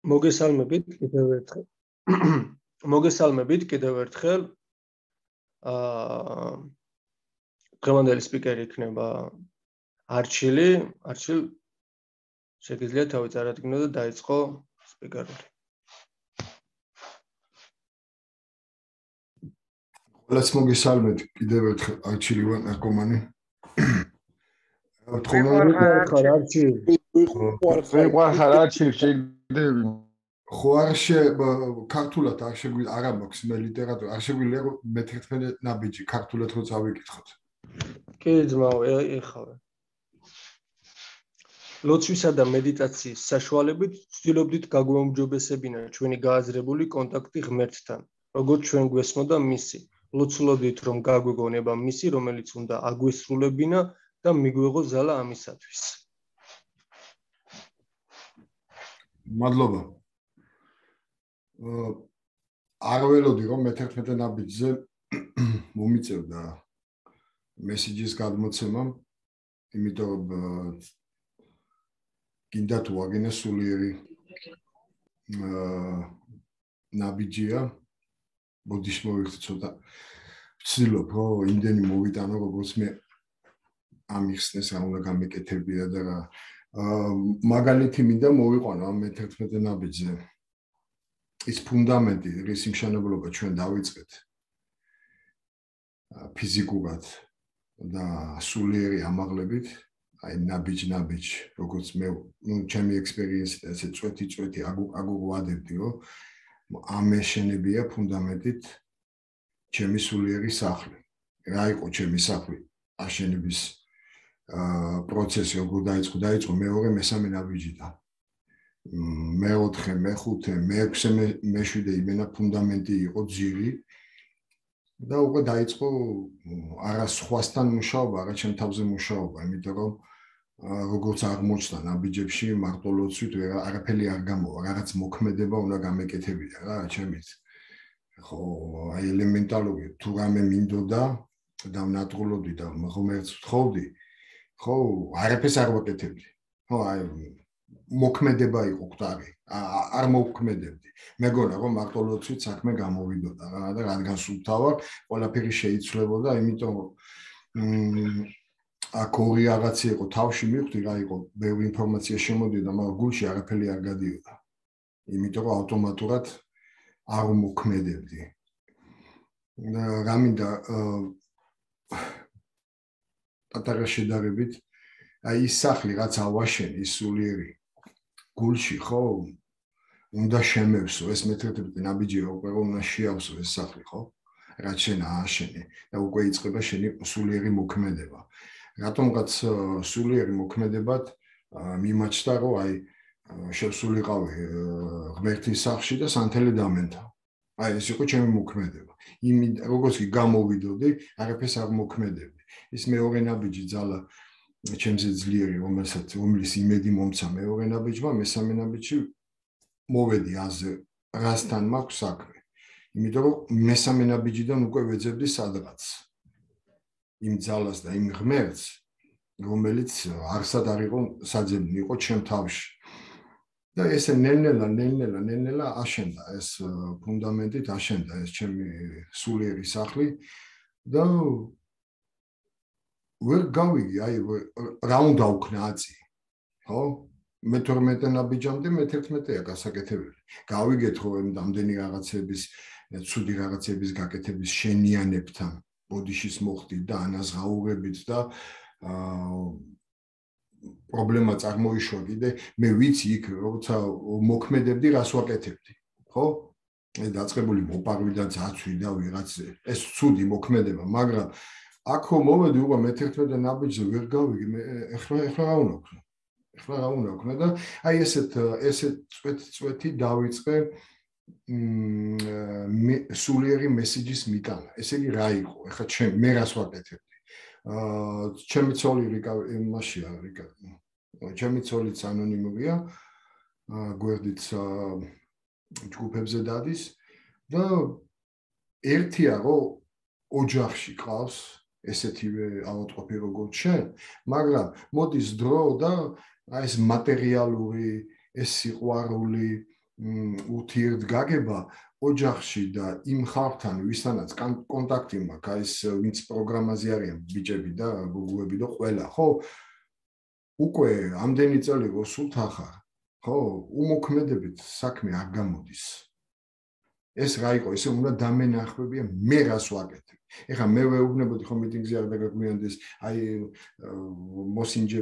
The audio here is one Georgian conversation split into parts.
მოგესალმებით კიდევ ერთხელ. მოგესალმებით კიდევ ერთხელ. დღევანდელი სპიკერი იქნება არჩილი. არჩილ შეგიძლიათ თავი წარადგინო და დაიწყო სპიკერული. ყველას მოგესალმებით კიდევ ერთხელ არჩილი ვარ ნარკომანი. ქართულად არ შეგვიძლია არა მაქვს მე ლიტერატურა არ შეგვიძლია მე-11 ნაბიჯი ქართულად რო წავიკითხოთ. კი ძმაო, ეხავე. ლოცვისა და მედიტაციის საშუალებით ვცდილობდით გაგვაუმჯობესებინა ჩვენი გააზრებული კონტაქტი ღმერთთან, როგორც ჩვენ გვესმოდა მისი. ლოცულობდით რომ გაგვეგონება მისი, რომელიც უნდა აგვესრულებინა და მიგვეღო ზალა ამისათვის. მადლობა. არ ველოდი რომ მე-11 ნაბიჯზე მომიწევდა მესიჯის გადმოცემა, იმიტომ რომ გინდა თუ აგინე სულიერი ნაბიჯია, ბოდიშ მოვიხდი ცოტა. ვცდილობ რომ იმდენი მოვიტანო, როგორც მე ამიხსნეს რა უნდა გამეკეთებია და რა. მაგალითი მინდა მოვიყვანო ამ მე-11 ნაბიჯზე. ის ფუნდამენტი, რის იმშენებლობა ჩვენ დავიწყეთ ფიზიკურად და სულიერი ამაღლებით, აი ნაბიჯ, როგორც მე, ჩემი ექსპერიენსით ესე წვეთი აგუღვადებდი, რომ ამეშენებია ფუნდამენტით ჩემი სულიერი სახლი. რა იყო ჩემი სახლი? აშენების პროცესი როგორ დაიწყო მეორე, მესამე ნაბიჯიდან. მე-4, მე-5, მე-6, მე-7 იმენა ფუნდამენტი იყო ძირი და უკვე დაიწყო არა სხვასთან მუშაობა, არა ჩემ თავზე მუშაობა, იმიტომ რომ როგორც აღმოჩნდა ნაბიჯებში მარტო ლოცვით არაფერი არ გამოვა, რაღაც მოქმედება უნდა გამეკეთებინა რა ჩემით. ხო, აი ელემენტალური თუ რამე მინდოდა და ვნატყულობდი და ღმერთს ვთხოვდი, ხო, არაფერს არ ვაკეთებდი. ხო, აი მოქმედება იყო კვტარი, არ მოვქმედებდი. მეგონა რომ მარტო ლოცვით საქმე გამოვიდოდა რა და რადგან სულთავარ, ყველაფერი შეიცვლებოდა, იმიტომ რომ აქ ორი რაღაცა იყო თავში მივხვდი რა იყო, ბევრი ინფორმაცია შემოდიოდა, მაგრამ გულში არაფერი არ გადიოდა. იმიტომ რომ ავტომატურად არ მოქმედებდი. რა მინდა პატარა შედარებით, აი ის სახლი რაც ავაშენი, ის სულიერი გულში ხო უნდა შემევსო ეს მე-11 ნაბიჯი უკვე უნდა შეავსო ეს სახლი ხო რაც შენ ააშენე და უკვე იწყება შენი სულიერი მოქმედება. რატომღაც სულიერი მოქმედებად მიმაჩნდა რომ აი შევსულიყავი ღმერთის სახლში და სანთელი დამენთა. აი ეს იყო ჩემი მოქმედება. როგორც კი გამოვიდოდი, არაფერს არ მოქმედებდი. ის მეორე ნაბიჯი ძალა ჩემზე ძლიერი, რომლის იმედი მომცა მეორე ნაბიჯმა, მესამე ნაბიჯში მოვედი აზე, რასთან მაქვს საქმე. იმიტომ რომ მესამე ნაბიჯიდან უკვე ვეძებდი სადღაც იმ ძალას და იმ ღმერთს, რომელიც არსად არ იყო საძებნი, იყო ჩემ თავში. და ესე ნელ-ნელა აშენდა ეს ფუნდამენტით, აშენდა ეს ჩემი სულიერი სახლი და ვერ გავიგი, აი რა უნდა ვქნა აწი, ხო? მე-12 ნაბიჯამდე მე-11-ია გასაკეთებელი. გავიგეთ რომ ამდენი რაღაცების, ცუდი რაღაცების გაკეთების შენიანებთან ბოდიშის მოხდით და ანაზღაურებით და პრობლემა წარმოიშვა კიდე, მე ვიცი იქ როცა მოქმედებდი, რას ვაკეთებდი, ხო? დაწყებული მოპარვიდან ძაცვი და ვიღაც ეს ცუდი მოქმედება, მაგრამ აქ მოვედი უკვე მე-11 ნაბიჯზე ვერ გავიგი, ეხლა რა უნდა ვქნა? ეხლა რა უნდა ვქნა და აი ესეთ წვეთი დავიწყე სულიერი მესიჯის მიტანა. ესე იგი რა იყო? ეხლა მე რას ვაკეთებდი? ჩემი ცოლი იმაშია, ჩემი ცოლიც ანონიმურია, გვერდით ჯგუფებზე დადის და ერთია რომ ოჯახში ყავს ესეთივე ავადმყოფი როგორც შენ, მაგრამ მოდის დრო და ეს მატერიალური, ეს სიყვარული ურთიერთგაგება ოჯახში და იმ ხალხთან, ვისთანაც კონტაქტი მაქვს, აი ეს ვინც პროგრამაზე არიან ბიჭები და გოგოები და ყველა, ხო? უკვე ამდენი წელი რო სულთ ახარ, ხო? უმოქმედებით საქმე არ გამოდის. ეს რა იყო, ესე უნდა დამენახვებია მე რას ვაკეთებ. ეხლა მე ვეუბნებოდი ხო მიტინგზე არ დაგაგვიანდეს, აი მოსინჯე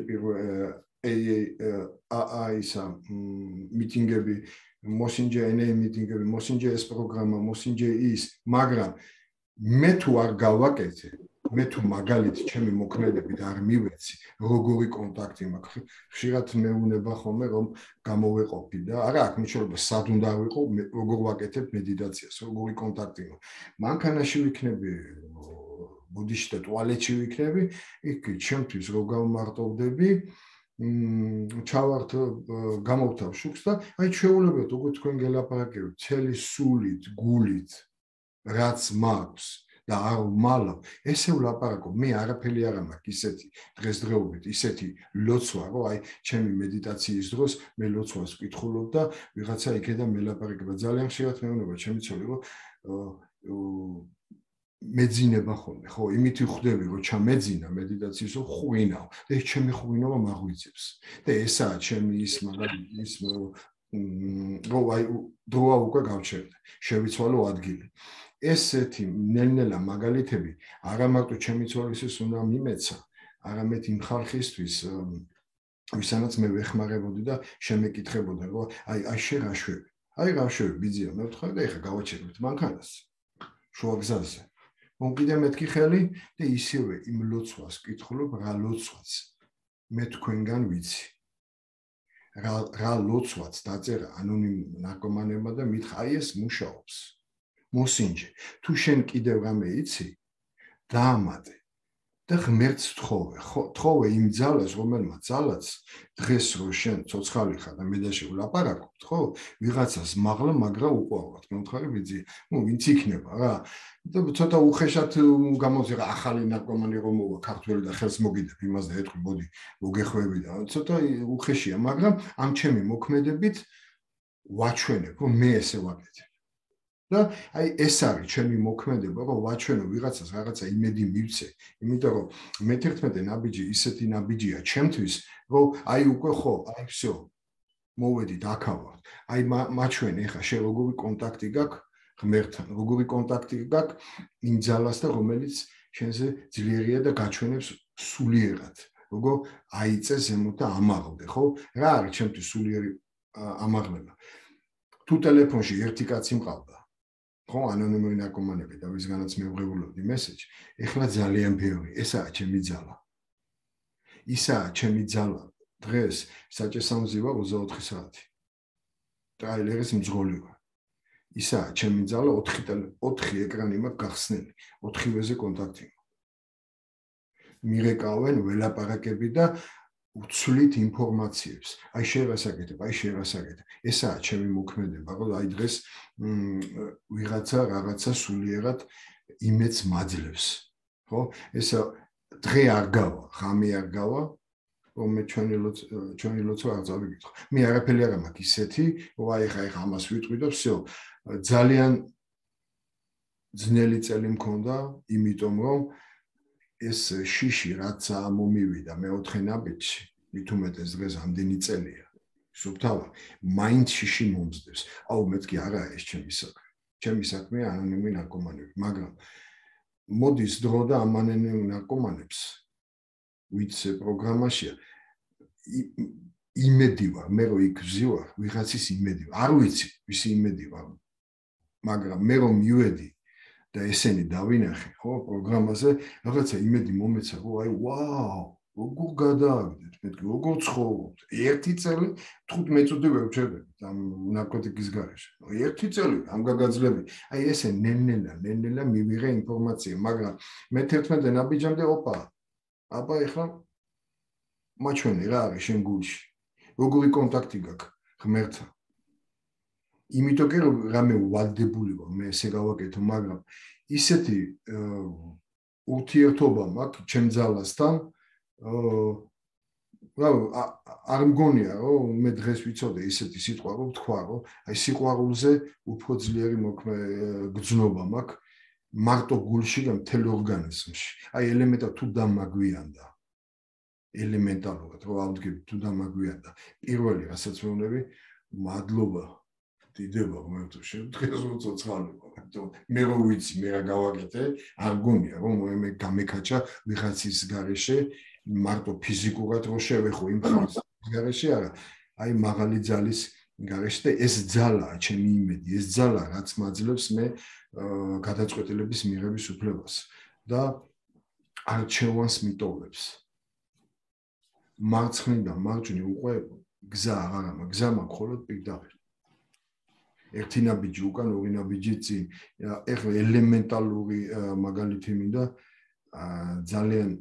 ისა მიტინგები, მოსინჯე NA მიტინგები, მოსინჯე ეს პროგრამა, მოსინჯე ის, მაგრამ მე თუ არ გავაკეთე, მე თუ მაგალითი ჩემი მოქმედებით არ მივეცი, როგორი კონტაქტი მაქვს, ხშირად მეუნება ხოლმე რომ გამოვეყოფი და არა აქ მნიშვნელობა სად უნდა ვიყო, როგორ ვაკეთებ მედიტაციას, როგორი კონტაქტი მაქვს. მანქანაში ვიქნები, ბუდიში და ტუალეტში ვიქნები, იქ ჩემთვის რო გავმარტოვდები, ჩავართ გამოვთავ შუქს და აი ჩვეულებრივად უკვე თქვენ გელაპარაკებთ, მთელი სულით, გულით, რაც მაქვს და არ ვმალავ, ესე ვლაპარაკობ, მე არაფერი არ მაქვს ისეთი დღესდღეობით, ისეთი ლოცვა, რომ აი ჩემი მედიტაციის დროს მე ლოცვას ვკითხულობ და ვიღაცა იქიდან მელაპარაკება. ძალიან ხშირად მეუბნება ჩემი ცოლი, რომ მეძინება ხოლმე, ხო, იმითი ხვდები, რომ ჩამეძინა მედიტაციის, რომ ხვინავ და ეს ჩემი ხვინავა მაღვიძებს. და ესაა ჩემი ის მაგალითი ის რომ აი დროა უკვე გავჩერდა, შევიცვალო ადგილი. ესეთი ნელ-ნელა მაგალითები არა მარტო ჩემი ცოლისთვის უნდა მიმეცა, არამედ იმ ხალხისთვის, ვისანაც მე ვეხმარებოდი და შემეკითხებოდა, რომ აი შენ რა შვები? აი რა შვები, ბიძია, მე ვთქვა და ეხა გავაჩერებთ მანქანას. შუა გზაზე. კიდე მეთქი ხელი და ისევე იმ ლოცვას კითხულობ, რა ლოცვაც მე თქვენგან ვიცი. რა ლოცვაც დაწერა ანონიმურ ნარკომანებმა და მითხრა, აი ეს მუშაობს. მოსინჯე, თუ შენ კიდევ რამე იცი, დაამატე და ღმერთს თხოვე იმ ძალას, რომელმაც ძალაც დღეს რო შენ ცოცხალი ხარ და მე და შენ ვლაპარაკობთ, ხო? ვიღაცას მაღლა მაგრა უყვარვათ, მომთხარი ბიძია. ვინც იქნება რა. და ცოტა უხეშად გამოძი რა ახალი ნარკომანი რომ მოვა ქართველი და ხელს მოგიდებ იმას და ეთქვი, მოდი, მოგეხვევი და ცოტა უხეშია, მაგრამ ამ ჩემი მოქმედებით ვაჩვენებ, რომ მე ესე ვაკეთებ. და აი ეს არის ჩემი მოქმედება, რომ ვაჩვენო ვიღაცას რაღაცა იმედი მივცე, იმიტომ რომ მე-11 ნაბიჯი ისეთი ნაბიჯია ჩემთვის, რომ აი უკვე ხო, აი всё. მოვედით აქავარ. აი მაჩვენე ხა შე როგორი კონტაქტი გაქვს ღმერთთან, როგორი კონტაქტი გაქვს იმ ძალასთან, რომელიც შენზე ძლიერია და გაჩვენებს სულიერად. როგორ აიწე ზემოთ და ამაღლდე, ხო? რა არის ჩემთვის სულიერი ამაღლება? თუ ტელეფონში ერთი კაცი მყავდა ხო, ანონიმური ნარკომანები და ვისგანაც მე ვღებულობდი მესეჯი, ეხლა ძალიან ბევრი, ესაა ჩემი ძალა. ისაა ჩემი ძალა, დღეს საჭესამზე ვარ 24 საათი. ტრაილერის მძღოლი ვარ. ისაა ჩემი ძალა, 4 ეკრანი მაქვს გახსნილი, 4-ვეზე კონტაქტი. მირეკავენ ველაპარაკები და უცვლით ინფორმაციებს. აი შევასაკეთებ, აი შევასაკეთებ. ესაა ჩემი მოქმედება, რომ აი დღეს რაღაცა სულიერად იმედს მაძლევს. ხო? ესა დღე არ გავა, ღამე არ გავა, რომ მე ჩვენი ლოცვა არ წავიკითხო. მე არაფერი არ მაქვს ისეთი, რომ აი ხა ამას ვიტყვი და всё. ძალიან ძნელი წელი მქონდა, იმიტომ რომ ეს შიში რაც მომივიდა მე-4 ნაბიჯში, მით უმეტეს დღეს ამდენი წელია. სუფთავა, მაინც შიში მომზდებს. აუ მეთქი არა ეს ჩემი საქმე. ჩემი საქმეა ანონიმური ნარკომანები, მაგრამ მოდის დრო და ამ ანონიმურ ნარკომანებს ვიც პროგრამაშია იმედი ვარ, მე რო იქ ვზივარ, ვიღაცის იმედი ვარ. არ ვიცი, ვისი იმედი ვარ. მაგრამ მე რომ მივედი და ესენი დავინახე, ხო, პროგრამაზე, რაღაცა იმედი მომეცა, რომ აი, ვაუ, როგორ გადააგდეთ, მეთქი, როგორ ცხოვრობთ. 1 წელი 15 წუთი ვევჩერდებით ამ ნარკოტიკის გარეშე. 1 წელი ამ გაგაძლები. აი ესე ნელ-ნელა მივიღე ინფორმაცია, მაგრამ მე-11 ნაბიჯამდე ოპა. აბა ეხლა მაჩვენე რა არის შენ გულში. როგორი კონტაქტი გაქვს ღმერთთან. იმიტომ რომ რამე ვალდებული ვარ, მე ესე გავაკეთო, მაგრამ ისეთი ურთიერთობა მაქვს ჩემ ძალასთან, არ მგონია რომ მე დღეს ვიცოდე ისეთი სიტყვა რომ თქვა რომ აი სიყვარულზე უფრო ძლიერი მოქმე გრძნობა მაქვს მარტო გულში და მთელ ორგანიზმში აი ელემენტად თუ დამაგვიანდა ელემენტარულად რომ ავდგები თუ დამაგვიანდა პირველი რასაც მეუბნები მადლობა დიდება მე თუ დღეს უცოცხალება მე რო ვიცი მე რა გავაკეთე არ გონია რომ მე გამეკაჭა ვიღაცის გარეშე მარტო ფიზიკურად რო შევეხო იმ ხალხის გარეშე არა აი მაღალი ძალის გარეშე და ეს ძალაა ჩემი იმედი ეს ძალა რაც მაძლევს მე გადაწყვეტილების მიღების უფლებას და არჩევანს მიტოვებს მარცხნიდან მარჯვნივ უკვე გზა აღარა მაქვს გზა მაქვს მხოლოდ პირდაპირ ერთი ნაბიჯი უკან ორი ნაბიჯი წინ ეხლა ელემენტალური მაგალითი მინდა ძალიან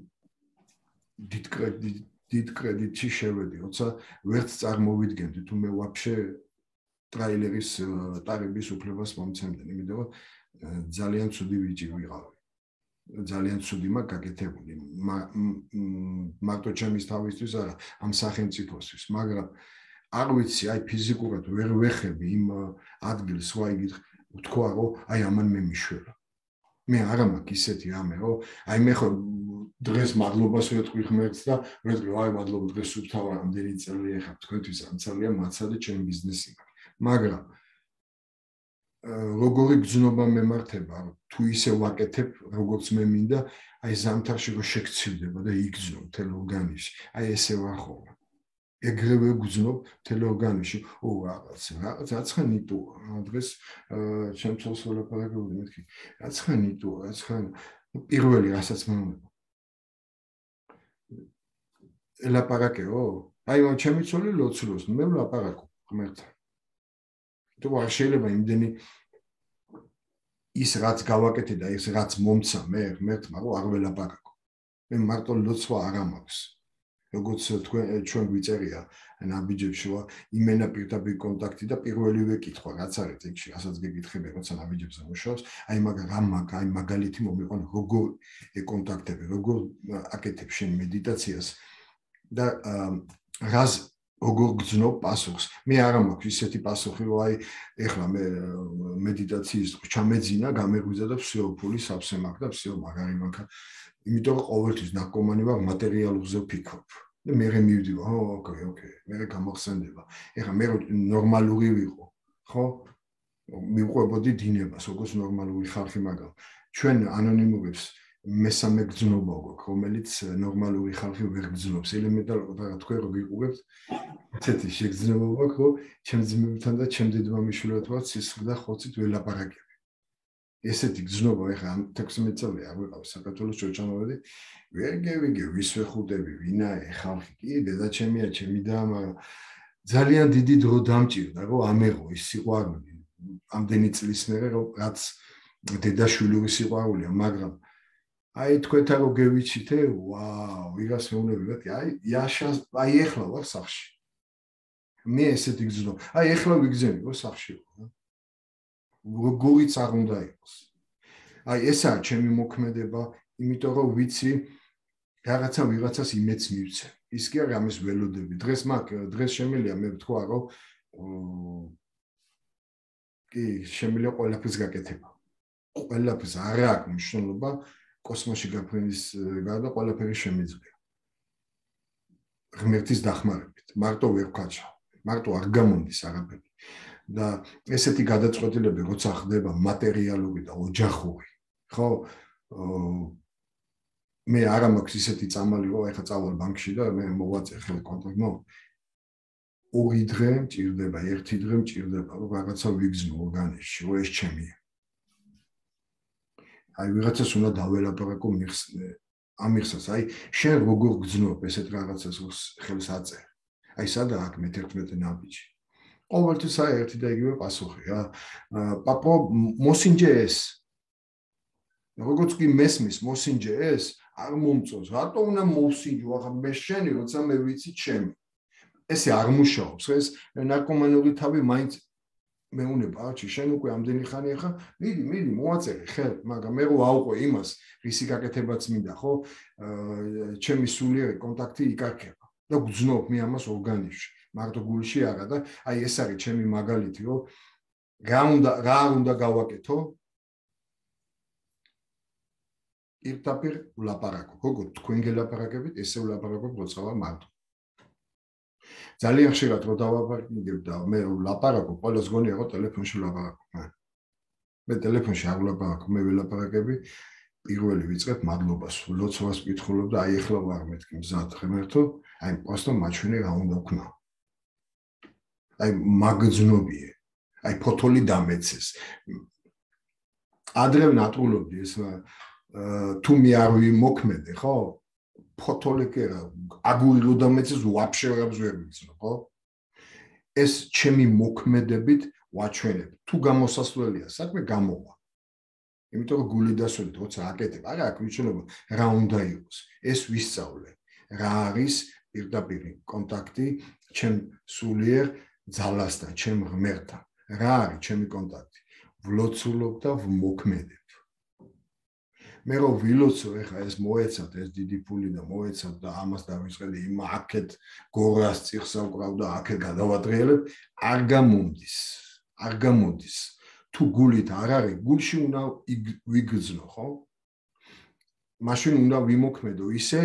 დიდ კრედიტში შევედი როცა ვერც წარმოვიდგენდი თუ მე ვაფშე ტრაილერის ტარების უფლებას მომცემდნენ იმიტომ რომ ძალიან ცუდი ვიჭი ვიყავი ძალიან ცუდი მაქვს გაკეთებული მარტო ჩემის თავისთვის არა ამ სახელმწიფოსთვის მაგრამ არ ვიცი აი ფიზიკურად ვერ ვეხები იმ ადგილს ვაი თქვა რომ აი ამან მე მიშველა მე არა მაქვს ისეთი რამე რომ აი მე ხო დღეს მადლობას ვეთქვი ღმერთს და ვეთქვი აი მადლობა დღეს სუფთავა რამდენი წელი ეხა თქვენთვის ამ ძალიან მაცადე ჩემი ბიზნესი მაგრამ როგორი გზნობა მემართება თუ ისე ვაკეთებ როგორც მე მინდა აი ზამთარში რო შეგცივდება და იგზნო მთელ ორგანიზმში აი ესე ვახოვა ეგრევე გზნობ მთელ ორგანიზმში ო რაცხა ნიტუა დღეს ჩემს ოლაპარაკობდი მეთქი რაცხა ნიტუა რაცხა პირველი რასაც მომევა ელაპარაკეო აი ჩემი ცოლი ლოცულობს მე ვლაპარაკო ღმერთთან თუ არ შეიძლება იმდენი ის რაც გავაკეთე და ის რაც მომცა მე ღმერთმა რომ არ ველაპარაკო მე მარტო ლოცვა არ მაქვს როგორც ჩვენ გვიწერია ნაბიჯებში ვა იმენა პირდაპირ კონტაქტი და პირველივე კითხვა რაც არის წიგნში რასაც გეკითხები როცა ნაბიჯებზე მუშაობს აი აი მაგალითი მომიყვან როგორ ეკონტაქტები როგორ აკეთებ შენ მედიტაციას და რას როგორ გძნობ პასუხს მე არა მაქვს ისეთი პასუხი რომ აი ეხლა მე მედიტაციის ჩამეძინა გამეგვიძა და всё ფული სავსე მაქვს და всё მაგარი მაქვს იმიტომ რომ ყოველთვის ნაკომანი ვარ მატერიალურზე ვფიქრობ და მე მივდივარ ოკეი მე გამახსენდება ეხლა მე ნორმალური ვიყო ხო მივყვებოდი დინებას როგორც ნორმალური ხალხი მაგრამ ჩვენ ანონიმურებს მესამე გზნობა გვაქვს რომელიც ნორმალური ხალხი ვერ გზნობს ელემენტარულად რა თქვენ რო გიყურებთ ესეთი შეგზნება გვაქვს რომ ჩემ ძმებთან და ჩემ დედმამიშვილებთან სისხლდა ხოცით ველაპარაკები ესეთი გზნობა ეხლა 16 წელი არ ვიყავ საქართველოს ჩოჩამოვედი ვერ გევიგე ვის ვეხუტები ვინაა ხალხი კი დედა ჩემია ჩემი და მაგრამ ძალიან დიდი დრო დამჭირდა რომ ამეღო ის სიყვარული ამდენი წლის მერე რომ რაც დედაშვილური სიყვარულია მაგრამ აი თქვენთან რო გევიჩითე ვაუ ვიღას მეუბნები აი იაშას აი ეხლა ვარ სახში მე ესეთი გზნობა აი ეხლა ვიგზენი რომ სახში ვარ როგორიც არ უნდა იყოს აი ესაა ჩემი მოქმედება იმიტომ რომ ვიცი რაღაცა ვიღაცას იმედს მივცე ის კი არ ამის ველოდები დღეს შემიძლია მე ვთქვა რომ კი შემიძლია ყველაფერს გაკეთება ყველაფერს არ აქვს მნიშვნელობა კოსმოსში გაფრენის გარდა ყველაფერი შემიძლია ღმერთის დახმარებით მარტო ვერ ვქაჩა მარტო არ გამონდის არაფერი და ესეთი გადაწყვეტილები როცა ხდება მატერიალური და ოჯახური ხო მე არ მაქვს ისეთი წამალი რომ ეხა წავალ ბანკში და მე მოვაწერ ხელ კონტაქტო ორი დღე მჭირდება ერთი დღე მჭირდება რომ რაღაცა ვიგზნო ორგანიზმში რომ ეს ჩემია აი ვიღაცას უნდა დაველაპარაკო ამიხსნას აი შენ როგორ გძნობ ესეთ რაღაცას ხელს აწერ აი სადა აქ მე-11 ნაბიჯი ყოველთვის აი ერთი და იგივე პასუხი რა პაპო მოსინჯე ეს როგორც კი მესმის მოსინჯე ეს არ მომწონს რატო უნდა მოსინჯო ახლა მე შენი როცა მე ვიცი ჩემი ესე არ მუშაობს ეს ნარკომანური თავი მაინც მეუნება არჩი შენ უკვე ამდენი ხანი ახლა მიდი მოაწერი ხელ მაგრამ მე რო აუყვე იმას რისი გაკეთებაც მინდა ხო ჩემი სულიერი კონტაქტი იკარგება და გძნობ მე ამას ორგანიზმში. მარტო გულში არა და აი ეს არის ჩემი მაგალითი, რომ რა არ უნდა გავაკეთო? პირდაპირ ვლაპარაკო. როგორ თქვენ გელაპარაკებით, ესე ვლაპარაკობ, როცა ვარ მარტო. ძალიან ხშირად რო დავაპარაკებ და მე ვლაპარაკო, ყველას გონია რომ ტელეფონში ვლაპარაკო. მე ტელეფონში არ ვლაპარაკო, მე ველაპარაკები პირველი ვიწყებ მადლობას, ლოცვას ვკითხულობ და აი ახლა ვარ მეთქი მზად ღმერთო, აი პოსტო მაჩვენე რა უნდა ვქნა. აი მაგძნობიე, აი ფოთოლი დამეცეს. ადრე ნატრულობდი ეს თუ მე არ ვიმოქმედე, ხო? ფოთოლი კი რა, აგური რო დამეცეს ვაფშე არ ვზვერბიცნო, ხო? ეს ჩემი მოქმედებით ვაჩვენებ. თუ გამოსასვლელია საქმე გამოვა. იმიტომ რომ გული დასვენით, როცა აკეთებ, არა აქ ვიცნობ რა უნდა იყოს. ეს ვისწავლე. რა არის პირდაპირ კონტაქტი ჩემ სულიერ ძალასთან, ჩემ ღმერთთან. რა არის ჩემი კონტაქტი? ვლოცულობ და ვმოქმედებ. მე რო ვილოცო, ეხა ეს მოეცათ, ეს დიდი ფული და მოეცათ და ამას დავიწყე იმ აქეთ გორას წიხსა ვკრავ და აქეთ გადავადრიელებ, არ გამომდის. არ გამოდის. თუ გულით არ არის, გულში უნდა ვიგრძნო, ხო? მაშინ უნდა ვიმოქმედო ისე,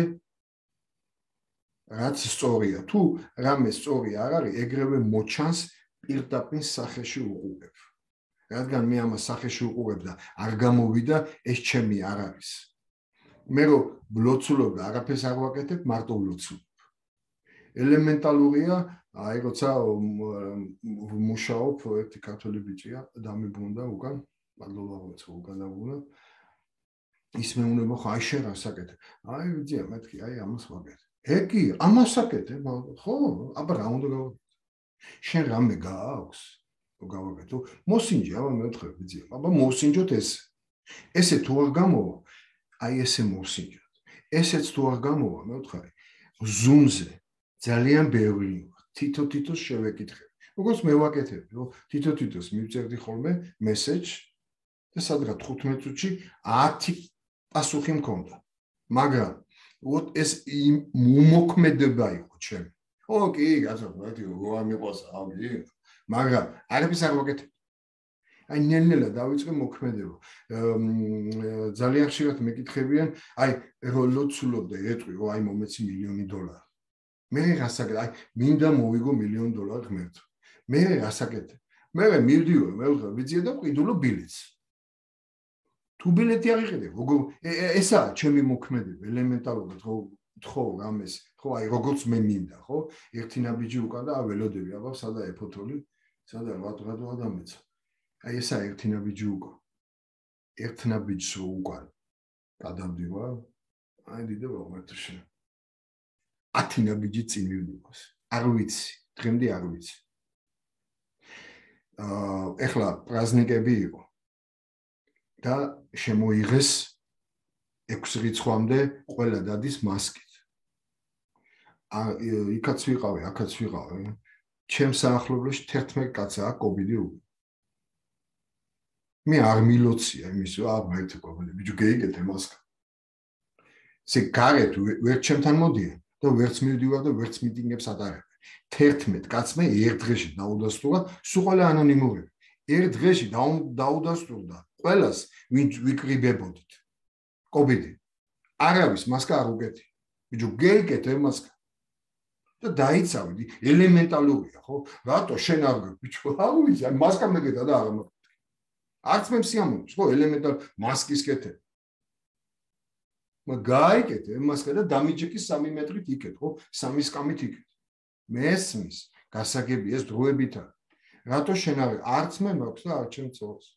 რაც სწორია. თუ რამე სწორი არ არის, ეგრევე მოჩანს პირდაპირ სახეში უყურებ. რადგან მე ამას სახეში უყურებ და არ გამოვიდა, ეს ჩემი არ არის. მე რო ვლოცულობ და არაფერს არ ვაკეთებ, მარტო ვლოცულობ. ელემენტალურია, აი როცა მუშაობ, ერთი ქართველი ბიჭია, დამიბრუნდა უკან, მადლობა როცა უკან დაბრუნდა. ის მეუნება ხო, აი შენ რა საკეთებ? აი ვიძია, მეთქი, აი ამას ვაკეთებ. ეკი, ამას საკეთებ, ხო, აბა რა უნდა გავაკეთო? შენ რამე გააქვს? გავაკეთო. მოსინჯე, აბა მეთხე ვიძია, აბა მოსინჯოთ ეს. ესე თუ არ გამოვა, აი ესე მოსინჯოთ. ესეც თუ არ გამოვა, მეთხარი, ზუმზე ძალიან ბევრი თითო-თითოს შევეკითხები. როგორც მე ვაკეთებ, რომ თითო-თითოს მივწერდი ხოლმე მესეჯ და სადღაც 15 წუთში 10 პასუხი მქონდა. მაგრამ ეს უმოქმედება იყო ჩემი. ო, კი, გასაგებია, რო ამიყვას, აგი. მაგრამ არაფერს არ ვაკეთებ. აი ნელ-ნელა დავიწყე მოქმედება. ძალიან ხშირად მეკითხებიან, აი როლოცულობ და ეტყვი, რომ აი მომეცი $1,000,000. მე რასაკეთე? აი მინდა მოვიგო $1,000,000 ღმერთო. მე რასაკეთე? მე მივდივარ, მე ვხარ ვიძია და ყიდულო ბილეთს. თუ ბილეთი არ იყიდე, როგორ ესაა ჩემი მოქმედება, ელემენტარულად ხო თქო რამეს, ხო აი როგორც მე მინდა, ხო? ერთი ნაბიჯი უკან და ველოდები, აბა სადა ეფოთოლი, სადა რატო ადამიანცა. აი ესაა ერთი ნაბიჯი უკან. ერთ ნაბიჯს უკან გადავდივარ, აი დიდება ღმერთო შენ. 10 ნაბიჯი წინ მივდივარ. არ ვიცი, დღემდე არ ვიცი. ეხლა პრაზნიკები იყო. და შემოიღეს 6 რიცხვამდე ყველა დადის მასკით. იქაც ვიყავი, აქაც ვიყავი. ჩემს საახლობლოში 11 კაცაა კოვიდი უკვე. მე არ მილოცია იმის, რომ მერტე კოვიდი, ბიჭო გეიგეთე მასკა. ესე გარეთ ვერ ჩემთან მოდიან და ვერც მივდივარ და ვერც მიტინგებს ატარებ. 11 კაცმა ერთ დღეში დაუდასტურა, სულ ყველა ანონიმურები. ერთ დღეში დაუდასტურდა ყველას ვიკრიბებოდით. კოვიდი. არავის მასკა არ უკეთი. ბიჭო გეიგეთე მასკა. და დაიცავდი, ელემენტალურია, ხო? რატო შენ არ გქ, ბიჭო, არ ვიცი, აი მასკა მეკეთა და არ მოკეთე. არც მე მსიამოვნებს, ხო, ელემენტალ მასკის კეთე. გაიკეთე მასკა და დამიჯეკი 3 მეტრით იქეთ, ხო? 3 სკამით იქეთ. მესმის, გასაგები ეს დროებით არის. რატო შენ არც მე მაქვს და არ ჩემ წელს.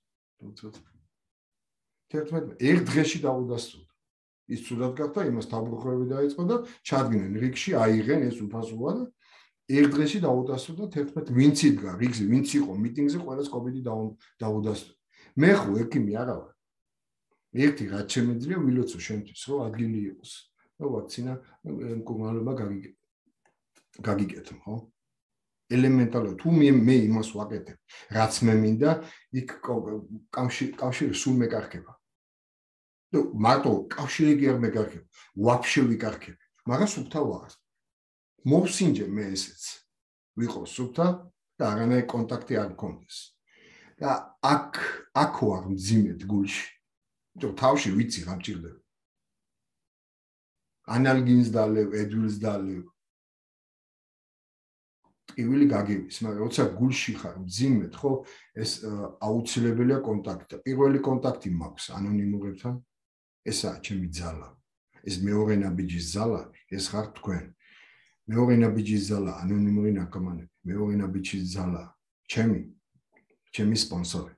11 ერთ დღეში დაუდასტურდა. ის ცუდად გახდა, იმას დაბრუხები დაიწყო და ჩადგნენ რიგში, აიღენ ეს უფასოა და ერთ დღეში დაუდასტურდა 11 ვინც იდგა რიგზე, ვინც იყო მიტინგზე, ყველას კოვიდი დაუდასტურდა. მე ხო ექიმი არა ვარ. ერთი რაც შემიძლია ვილოცო შენთვის, რომ ადგილი იყოს. და ვაქცინა მკურნალობა გაგიკეთო, ხო? ელემენტარულად თუ მე იმას ვაკეთებ, რაც მე მინდა, იქ კავშირი სულ მეკარგება. და მარტო კავშირი კი არ მეკარგება, ვაფშე ვიკარგებ. მაგრამ სუფთა ვარ. მოვსინჯე მე ესეც ვიყო სუფთა და არანაირი კონტაქტი არ მქონდეს და აქ ვარ მძიმედ გულში იმიტომ თავში ვიცი რა მჭირდება ანალგინს დალევ ედვილს დალევ ტკივილი გაგივის მაგრამ როცა გულში ხარ მძიმედ ხო ეს აუცილებელია კონტაქტი და პირველი კონტაქტი მაქვს ანონიმურებთან ესაა ჩემი ძალა ეს მეორე ნაბიჯის ძალა ეს ხარ თქვენ მეორე ნაბიჯის ზალა ანონიმური ნარკომანები მეორე ნაბიჯის ზალა ჩემი სპონსორი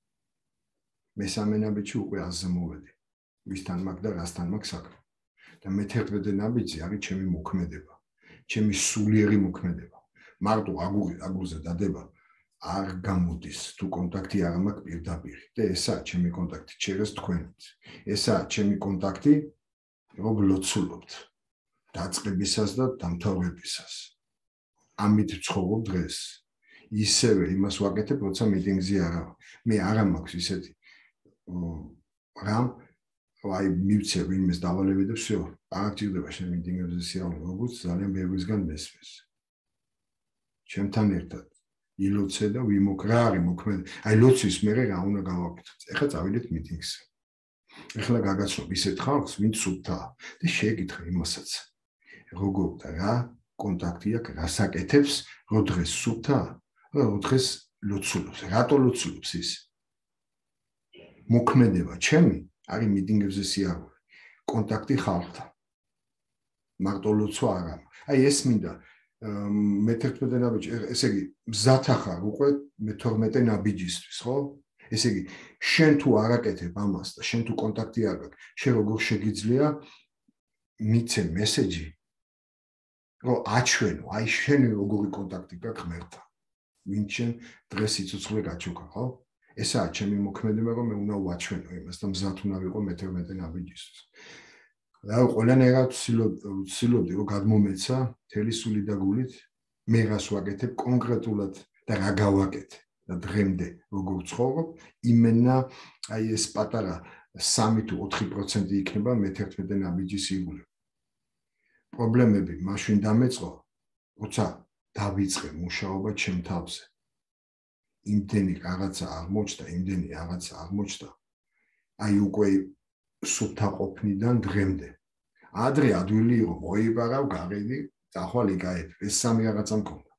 მესამე ნაბიჯი უკვე აზზე მოვედი ვისთან მაქვს და რასთან მაქვს საქმე და მე-11 ნაბიჯი არის ჩემი მოქმედება ჩემი სულიერი მოქმედება მარტო აგურზე დადება არ გამოდის თუ კონტაქტი არ მაქვს პირდაპირ და ესაა ჩემი კონტაქტი ჩერეს თქვენით ესაა ჩემი კონტაქტი რომ ლოცულობთ დაწყებისას და დამთავრებისას. ამით ვცხოვრობ დღეს. ისევე იმას ვაკეთებ, როცა მიტინგზე არა. მე არა მაქვს ისეთი რამ, აი მივცე ვინმეს დავალები და всё, არ გჭირდება შენ მიტინგებზე სიამოვნო, როგორც ძალიან ბევრისგან მესმის. ჩემთან ერთად ილოცე და ვიმოქრა არის მოქმედ. აი ლოცვის მერე რა უნდა გავაკეთოთ? ეხლა წავიდეთ მიტინგზე. ეხლა გაგაცნობ ისეთ ხალხს, ვინც სუფთაა და შეეკითხა იმასაც. როგორ და რა კონტაქტი აქვს, რა საკეთებს, რო დღეს სუფთაა, რო დღეს ლოცულობს, რატო ლოცულობს ის? მოქმედება ჩემი არის მიტინგებზე სიარული, კონტაქტი ხალხთან. მარტო ლოცვა არა. აი ეს მინდა მე-11 ნაბიჯი, ესე იგი, მზად ახარ უკვე მე-12 ნაბიჯისთვის, ხო? ესე იგი, შენ თუ არ აკეთებ ამას და შენ თუ კონტაქტი არ გაქვს, შენ როგორ შეგიძლია მიცე მესეჯი რომ აჩვენო, აი შენ როგორი კონტაქტი გაქვს ღმერთთან. ვინ შენ დღეს სიცოცხლე გაჩუქა, ხო? ესაა ჩემი მოქმედება, რომ მე უნდა ვაჩვენო იმას და მზად უნდა ვიყო მე-11 ნაბიჯისთვის. და ყველანაირად ვცდილობდი, რომ გადმომეცა მთელი სული და გულით, მე რას ვაკეთებ კონკრეტულად და რა გავაკეთე და დღემდე როგორ ვცხოვრობ, იმენა აი ეს პატარა 3 თუ 4% იქნება მე-11 ნაბიჯის იგულე. პრობლემები მაშინ დამეწყო, როცა დავიწყე მუშაობა ჩემ თავზე. იმდენი რაღაცა აღმოჩნდა, აი უკვე სუფთა ყოფნიდან დღემდე. ადრე ადვილი იყო, მოიბარავ, გავედი, ახლა იკაებ. ეს სამი რაღაცა მქონდა.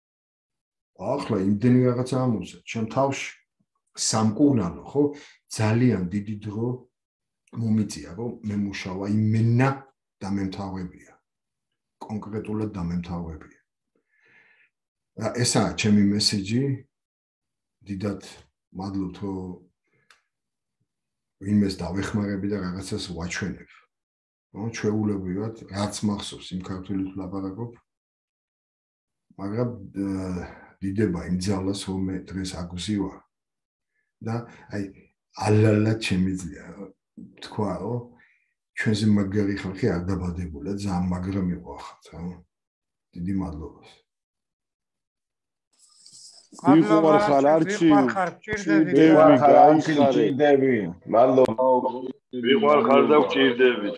ახლა იმდენი რაღაცა ამოცა, ჩემ თავში სამკურნალო, ხო? ძალიან დიდი დრო მომიწია, რომ მე მუშავა იმენა დამემთავრებია. კონკრეტულად დამემთავრებია. და ესაა ჩემი მესეჯი. დიდად მადლობთ, რომ ვინმეს დავეხმარები და რაღაცას ვაჩვენებ. ჩვეულებრივად, რაც მახსოვს იმ ქართულით ვლაპარაკობ, მაგრამ დიდება იმ ძალას, რომ მე დღეს აგზივარ და აი ალალად შემიძლია თქვა, რომ ჩვენზე მაგარი ხალხი არ დაბადებულა, ძალიან მაგრა მიყვახათ, რა. დიდი მადლობა. ვიყوار არჩი ჭირდები მადლობა ვიყوار ხარ და ჭირდებით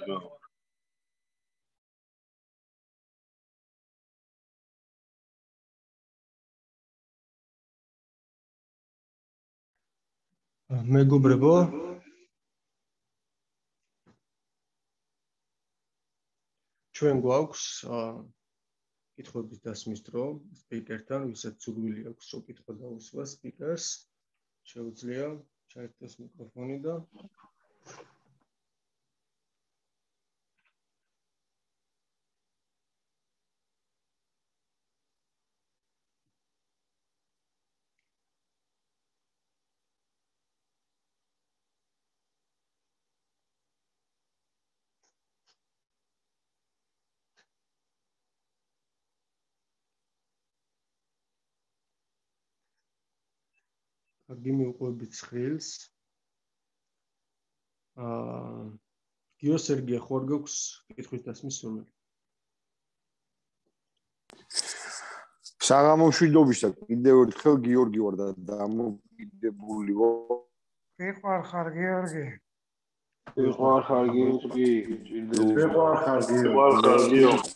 მეგობრებო ჩვენ გვაქვს კითხვების დასმის დრო სპიკერთან, ვისაც სურვილი აქვს საკითხვა დაუსვა სპიკერს, შეუძლია ჩაერთოს მიკროფონი და გიმიუყვებით ხილს. გიო სერგია ხوار გაქვს კითხვის დასმის სურვილი? საღამოშვიდობისა კიდევ ერთხელ გიორგი ვარ და დამოკიდებული ვარ. ვიყوار ხარ გიორგი? ვიყوار ხარ გიორგი? ვიყوار ხარ გიორგი?